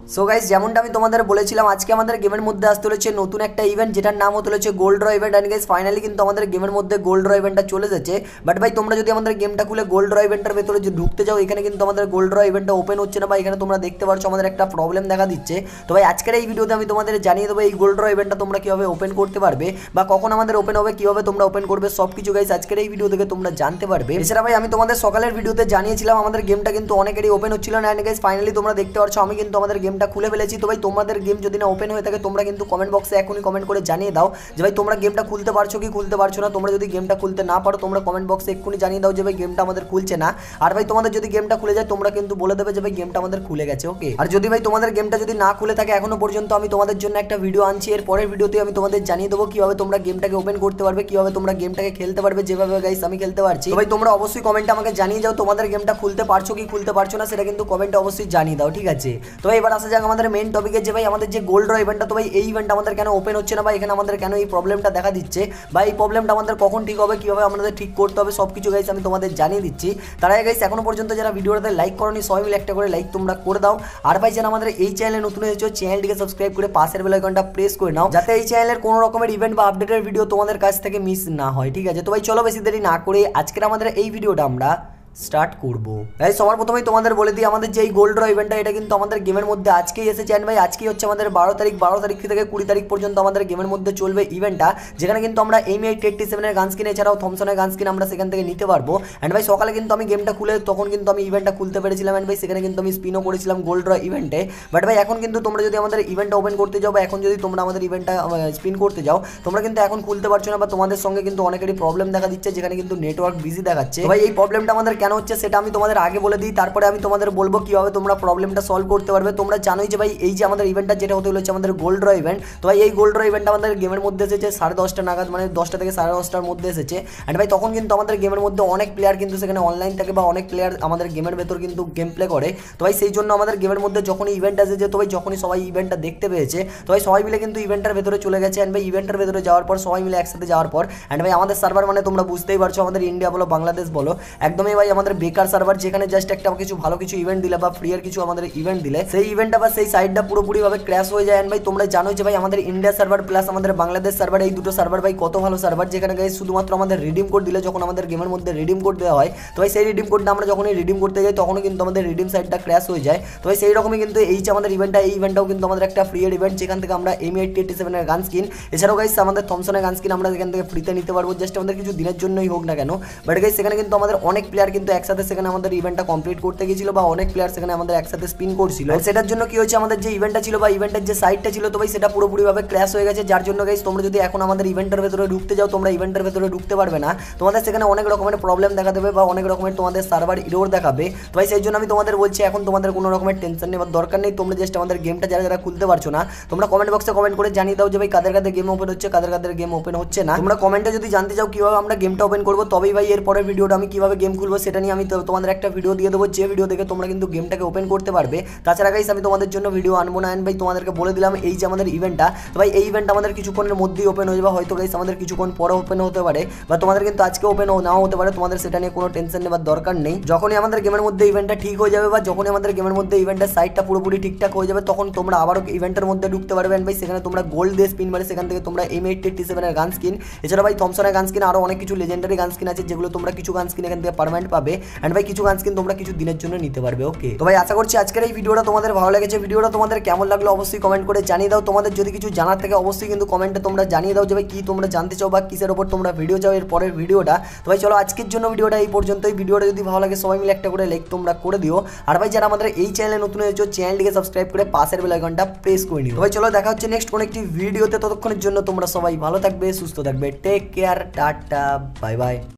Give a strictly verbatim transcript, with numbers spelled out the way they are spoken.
So guys, যেমনটা আমি তোমাদের বলেছিলাম আজকে আমাদের গেমের মধ্যে আসতে চলেছে নতুন একটা ইভেন্ট, যেটার নাম হতে চলেছে gold draw event. And guys finally কিন্তু আমাদের গেমের মধ্যে গোল্ড ড্র ইভেন্টটা চলে যাচ্ছে। বাট ভাই তোমরা যদি আমাদের গেমটা খুলে গোল্ড ড্র ইভেন্টের ভেতরে যে ঢুকতে যাও, এখানে কিন্তু আমাদের গোল্ড ড্র ইভেন্টটা ওপেন হচ্ছে না। বা এখানে তোমরা দেখতে পাচ্ছ আমাদের একটা প্রবলেম দেখা দিচ্ছে। তো ভাই আজকের এই ভিডিওতে আমি তোমাদের জানিয়ে দেবো এই গোল্ড ড্র ইভেন্টটা তোমরা কীভাবে ওপেন করতে পারবে, বা কখন আমাদের ওপেন হবে, কীভাবে তোমরা ওপেন করবে, সব কিছু গাইস আজকের এই ভিডিও থেকে তোমরা জানতে পারবে। এছাড়া ভাই আমি তোমাদের সকালের ভিডিওতে জানিয়েছিলাম আমাদের গেমটা কিন্তু অনেকেরই ওপেন হচ্ছিল না। অ্যান্ড গাইস ফাইনালি তোমরা দেখতে পাচ্ছ আমি কিন্তু আমাদের গেমটা খুলে ফেলেছি। তো ভাই তোমাদের গেম যদি না ওপেন হয়ে থাকে তোমরা কিন্তু কমেন্ট বক্সে এখনই কমেন্ট করে জানিয়ে দাও যে ভাই তোমরা গেমটা খুলতে পারছো কি খুলতে পারছো না। তোমরা যদি গেমটা খুলতে না পারো তোমরা কমেন্ট বক্সে এক্ষুনি জানিয়ে দাও যে ভাই গেমটা আমাদের খুলছে না। আর ভাই তোমাদের যদি গেমটা খুলে যায় তোমরা কিন্তু বলে দেবে যে ভাই গেমটা আমাদের খুলে গেছে। ওকে, আর যদি ভাই তোমাদের গেমটা যদি না খুলে থাকে এখনো পর্যন্ত, আমি তোমাদের জন্য একটা ভিডিও আনছি। এর পরের ভিডিওতে আমি তোমাদের জানিয়ে দেবো কিভাবে তোমরা গেমটাকে ওপেন করতে পারবে, কিভাবে তোমরা গেমটাকে খেলতে পারবে যেভাবে গাইস আমি খেলতে পারছি। তো ভাই তোমরা অবশ্যই কমেন্টে আমাকে জানিয়ে যাও তোমাদের গেমটা খুলতে পারছো কি খুলতে পারছো না, সেটা কিন্তু কমেন্টে অবশ্যই জানিয়ে দাও, ঠিক আছে। তো ভাই এবার আসা যাক আমাদের মেইন টপিকে, যে ভাই আমাদের যে গোল্ড ড্র ইভেন্টটা, তো ভাই এই ইভেন্ট আমাদের কেন ওপেন হচ্ছে না, বা এখানে আমাদের কেন এই প্রবলেমটা দেখা দিচ্ছে, বা এই প্রবলেমটা আমাদের কখন ঠিক হবে, কিভাবে আমাদের ঠিক করতে হবে, সব কিছু গাইস আমি তোমাদের জানিয়ে দিচ্ছি। তারা গাইস এখনো পর্যন্ত যারা ভিডিওটাতে লাইক করোনি সবাই মিলে একটা করে লাইক তোমরা করে দাও। আর ভাই যারা আমাদের এই চ্যানেলে নতুন হয়েছে চ্যানেলটিকে সাবস্ক্রাইব করে পাশের বেল আইকনটা প্রেস করে নাও, যাতে এই চ্যানেলের কোনো রকমের ইভেন্ট বা আপডেটের ভিডিও তোমাদের কাছ থেকে মিস না হয়, ঠিক আছে। তো ভাই চলো বেশি দেরি না করে আজকের আমাদের এই ভিডিওটা আমরা স্টার্ট করবো। ভাই সবার প্রথমেই তোমাদের বলে দিই আমাদের যে এই গোল্ড ড্র ইভেন্টটা এটা কিন্তু আমাদের গেমের মধ্যে আজকেই এসেছে। অ্যান্ড ভাই আজকেই হচ্ছে আমাদের বারো তারিখ বারো তারিখ থেকে কুড়ি তারিখ পর্যন্ত আমাদের গেমের মধ্যে চলবে ইভেন্টটা, যেখানে কিন্তু আমরা এম এইট এইটটি সেভেনের গান স্কিন এছাড়াও থমসনের গান স্কিন আমরা সেখান থেকে নিতে পারবো। অ্যান্ড ভাই সকালে কিন্তু আমি গেমটা খুলে তখন কিন্তু আমি ইভেন্টটা খুলতে পেরেছিলাম। অ্যান্ড ভাই সেখানে কিন্তু আমি স্পিনও করেছিলাম গোল্ড ড্র ইভেন্টে। বাট ভাই এখন কিন্তু তোমরা যদি আমাদের ইভেন্টটা ওপেন করতে যাও, বা এখন যদি তোমরা আমাদের ইভেন্টটা স্পিন করতে যাও, তোমরা কিন্তু এখন খুলতে পারছো না, বা তোমাদের সঙ্গে কিন্তু অনেকেরই প্রবলেম দেখা দিচ্ছে, যেখানে কিন্তু নেটওয়ার্ক বিজি দেখাচ্ছে। ভাই এই প্রবলেমটা আমাদের কেন হচ্ছে সেটা আমি তোমাদের আগে বলে দিই, তারপরে আমি তোমাদের বলবো কিভাবে তোমরা প্রবলেমটা সলভ করতে পারবে। তোমরা জানোই যে ভাই এই যে আমাদের ইভেন্টটা যেটা হতে হচ্ছে আমাদের গোল্ড ড্র ইভেন্ট, তো ভাই এই গোল্ড ড্র ইভেন্টটা আমাদের গেমের মধ্যে এসেছে সাড়ে দশটা নাগাদ, মানে দশটা থেকে সাড়ে দশটার মধ্যে এসেছে। অ্যান্ড ভাই তখন কিন্তু আমাদের গেমের মধ্যে অনেক প্লেয়ার কিন্তু সেখানে অনলাইন থাকে, বা অনেক প্লেয়ার আমাদের গেমের ভেতর কিন্তু গেম প্লে করে। তো ভাই সেই জন্য আমাদের গেমের মধ্যে যখনই ইভেন্ট এসেছে, তো ভাই যখনই সবাই ইভেন্টটা দেখতে পেয়েছে, তো ভাই সবাই মিলে কিন্তু ইভেন্টের ভেতরে চলে গেছে। অ্যান্ড ভাই ইভেন্টের ভেতরে যাওয়ার পর সবাই মিলে একসাথে যাওয়ার পর, অ্যান্ড ভাই আমাদের সার্ভার মানে তোমরা বুঝতেই পারছো আমাদের ইন্ডিয়া বলো বাংলাদেশ বলো একদমই ভাই আমাদের বেকার সার্ভার, যেখানে জাস্ট একটা কিছু ভালো কিছু ইভেন্ট দিলে বা ফ্রি এর কিছু আমাদের ইভেন্ট দিলে সেই ইভেন্টটা বা সেই সাইটটা পুরোপুরিভাবে ক্র্যাশ হয়ে যায়। ভাই তোমরা জানো যে ভাই আমাদের ইন্ডিয়া সার্ভার প্লাস আমাদের বাংলাদেশ সার্ভার, এই দুটো সার্ভার ভাই কত ভালো সার্ভার, যেখানে গাইস শুধুমাত্র আমাদের রিডিম কোড দিলে যখন আমাদের গেমের মধ্যে রিডিম কোড দেওয়া হয়, তো ভাই সেই রিডিম কোডটা আমরা যখনই রিডিম করতে যাই তখনও কিন্তু আমাদের রিডিম সাইটটা ক্র্যাশ হয়ে যায়। তো ভাই সেই রকমই কিন্তু এই যে আমাদের ইভেন্টটা, এই ইভেন্টটাও কিন্তু আমাদের একটা ফ্রি এর ইভেন্ট, যেখান থেকে আমরা এম এইট এইটটি সেভেনের গান স্কিন এছাড়াও গাইস আমাদের থমসনের গান স্কিন আমরা সেখান থেকে ফ্রিতে নিতে পারবো, জাস্ট আমাদের কিছু দিনের জন্যই হোক না কেন। বাট গাইস সেখানে কিন্তু আমাদের অনেক প্লেয়ার কিন্তু একসাথে সেখানে আমাদের ইভেন্টটা কমপ্লিট করতে গিয়েছিল, বা অনেক প্লেয়ার সেখানে আমাদের একসাথে স্পিন করছিল। সেটার জন্য কি হয়েছে, আমাদের যে ইভেন্টটা ছিল বা ইভেন্টের যে সাইটটা ছিল, তো ভাই সেটা পুরোপুরিভাবে ক্র্যাশ হয়ে গেছে। যার জন্য গাইস তোমরা যদি এখন আমাদের ইভেন্টের ভেতরে ঢুকতে যাও, তোমরা ইভেন্টের ভেতরে ঢুকতে পারবে না, তোমাদের সেখানে অনেক রকমের প্রবলেম দেখা দেবে, বা অনেক রকমের তোমাদের সার্ভার ইরোর দেখাবে। তো ভাই সেই জন্য আমি তোমাদের বলছি এখন তোমাদের কোনো রকমের টেনশন নেওয়ার দরকার নেই। তোমরা জাস্ট আমাদের গেমটা যারা যারা খুলতে পারছো না, তোমরা কমেন্ট বক্সে কমেন্ট করে জানিয়ে দাও যে ভাই কাদের কাদের গেম ওপেন হচ্ছে, কাদের কাদের গেম ওপেন হচ্ছে না। তোমরা কমেন্টে যদি জানতে চাও কিভাবে আমরা গেমটা ওপেন করবো, তবেই ভাই এর পরের ভিডিওটা আমি কিভাবে গেম খুলবো সেটা নিয়ে আমি তোমাদের একটা ভিডিও দিয়ে দেবো, যে ভিডিও দেখে তোমরা কিন্তু গেমটাকে ওপেন করতে পারবে। তাছাড়া গাইস আমি তোমাদের জন্য ভিডিও আনবো না। ভাই তোমাদেরকে বলে দিলাম এই যে আমাদের ইভেন্টটা, তো ভাই এই ইভেন্ট আমাদের কিছুক্ষণের মধ্যেই ওপেন হয়ে যাবে, হয়তো গাইস আমাদের কিছুক্ষণ পরে ওপেন হতে পারে, বা তোমাদের কিন্তু আজকে ওপেন নাও হতে পারে। তোমাদের সেটা নিয়ে কোনো টেনশন নেওয়ার দরকার নেই। যখনই আমাদের গেমের মধ্যে ইভেন্টটা ঠিক হয়ে যাবে, বা যখনই আমাদের গেমের মধ্যে ইভেন্টের সাইটটা পুরোপুরি ঠিকঠাক হয়ে যাবে, তখন তোমরা আবারও ইভেন্টের মধ্যে ঢুকতে পারবে। ভাই সেখানে তোমরা গোল্ড দিয়ে স্পিন মারে সেখান থেকে তোমরা এম এইট এইটটি সেভেনের গান স্কিন এছাড়া ভাই থমসনের গান স্কিন আরও অনেক কিছু লেজেন্ডারি গান স্কিন আছে, যেগুলো তোমরা কিছু গান স্কিন এখান থেকে পারমানেন্ট পাবে। অ্যান্ড ভাই কিছু গান স্কিন তোমরা কিছু দিনের জন্য নিতে পারবে। ওকে, তো ভাই আশা করছি আজকের এই ভিডিওটা তোমাদের ভালো লেগেছে। ভিডিওটা তোমাদের কেমন লাগলো অবশ্যই কমেন্ট করে জানিয়ে দাও। তোমাদের যদি কিছু জানার থাকে অবশ্যই কিন্তু কমেন্টে তোমরা জানিয়ে দাও যে ভাই কি তোমরা জানতে চাও বা কিসের ওপর তোমরা ভিডিও চাও এর পরের ভিডিওটা। তো ভাই চলো আজকের জন্য ভিডিওটা এই পর্যন্তই। ভিডিওটা যদি ভালো লাগে সবাই মিলে একটা করে লাইক তোমরা করে দিও। আর ভাই যারা আমাদের এই চ্যানেলে নতুন হয়েছে চ্যানেলটিকে সাবস্ক্রাইব করে পাশের বেল আইকনটা প্রেস করে নিও। তো ভাই চলো দেখা হচ্ছে নেক্সট কোন একটি ভিডিওতে। ততক্ষণের জন্য তোমরা সবাই ভালো থাকবে, সুস্থ থাকবে। Take care, tata, bye by.